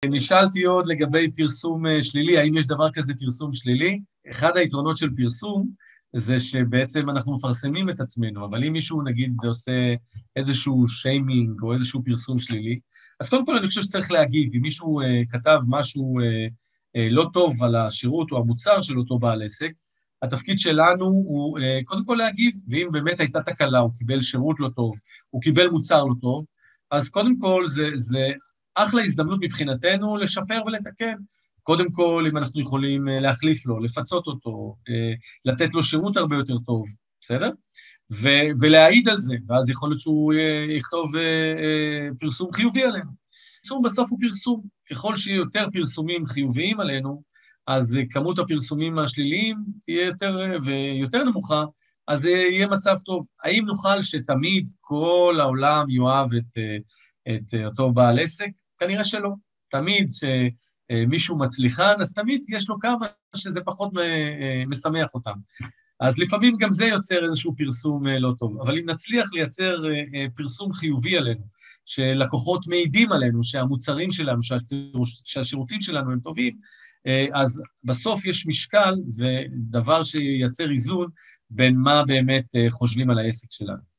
נשאלתי עוד לגבי פרסום שלילי, האם יש דבר כזה פרסום שלילי? אחד היתרונות של פרסום זה שבעצם אנחנו מפרסמים את עצמנו, אבל אם מישהו נגיד עושה איזשהו שיימינג או איזשהו פרסום שלילי, אז קודם כל אני חושב שצריך להגיב, אם מישהו כתב משהו לא טוב על השירות או המוצר של אותו בעל עסק, התפקיד שלנו הוא קודם כל להגיב, ואם באמת הייתה תקלה, הוא קיבל שירות לא טוב, הוא קיבל מוצר לא טוב, אז קודם כל זה אחלה הזדמנות מבחינתנו לשפר ולתקן. קודם כל, אם אנחנו יכולים להחליף לו, לפצות אותו, לתת לו שירות הרבה יותר טוב, בסדר? ולהעיד על זה, ואז יכול להיות שהוא יכתוב פרסום חיובי עלינו. פרסום בסוף הוא פרסום. ככל שיהיה יותר פרסומים חיוביים עלינו, אז כמות הפרסומים השליליים תהיה יותר ויותר נמוכה, אז יהיה מצב טוב. האם נוכל שתמיד כל העולם יאהב את אותו בעל עסק? כנראה שלא. תמיד שמישהו מצליחן, אז תמיד יש לו כמה שזה פחות משמח אותם. אז לפעמים גם זה יוצר איזשהו פרסום לא טוב. אבל אם נצליח לייצר פרסום חיובי עלינו, שלקוחות מעידים עלינו, שהמוצרים שלנו, שהשירותים שלנו הם טובים, אז בסוף יש משקל ודבר שייצר איזון בין מה באמת חושבים על העסק שלנו.